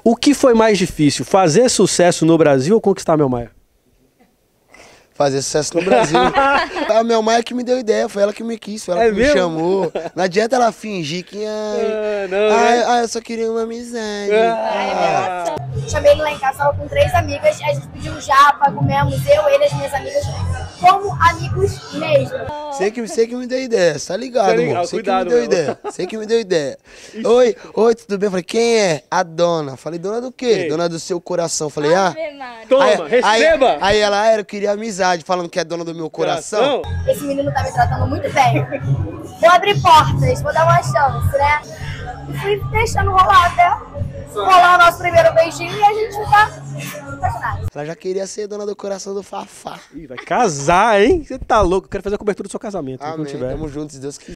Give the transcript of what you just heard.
O que foi mais difícil, fazer sucesso no Brasil ou conquistar a Mel Maia? Fazer sucesso no Brasil. A Mel Maia que me deu ideia, foi ela que me quis, foi ela que me chamou. Não adianta ela fingir que... eu só queria uma amizade. Chamei ele lá em casa, tava com 3 amigas, a gente pediu japa, comemos, eu, ele e as minhas amigas, como amigos mesmo. Você que me deu ideia, tá ligado, amor? Você que me deu ideia, você que me deu ideia. Oi, tudo bem? Falei, quem é? A dona. Falei, dona do quê? Quem? Dona do seu coração. Falei, Toma, receba! Aí ela eu queria amizade, falando que é dona do meu coração. Esse menino tá me tratando muito bem. Vou abrir portas, vou dar uma chance, né? E fui deixando rolar até rolar o nosso primeiro beijinho e a gente tá apaixonado. Ela já queria ser dona do coração do Fafá. Ih, vai casar, hein? Você tá louco? Eu quero fazer a cobertura do seu casamento. Amém, quando tiver. tamo juntos, se Deus quiser.